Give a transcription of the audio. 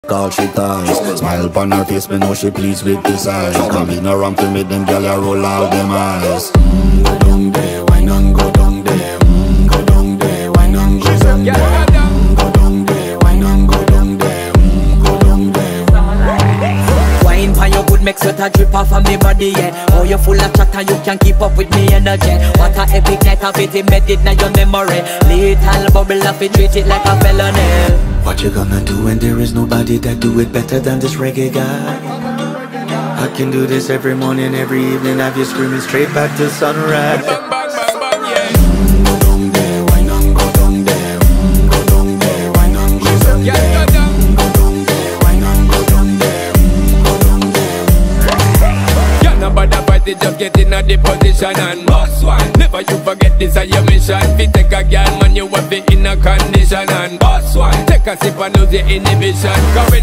All she ties, smile upon her face, me know she pleased with this eyes. Come in around to me, them gyal a roll out them eyes. Go down there, why not go down there? Go down there, why not go down there? Go down there, why not go down there? Go down there. Wine pan your good, make sweat a drip off of me body, yeah. Oh, you full of chatter, you can't keep up with me energy. What a epic night of it, embedded now your memory. Little bubble of it, treat it like a felony. What you gonna do when there is nobody that do it better than this reggae guy? I can do this every morning, every evening, have you screaming straight back to sunrise. Go down there, why not go down there? Go down there, why not go down there? Go down there, why not go down there? Go down there. You're not bad about it, just get in a the position and boss one. Never you forget this is your mission. If you take a girl, man, you have it in a condition and boss one. Take a sip and lose your inhibition.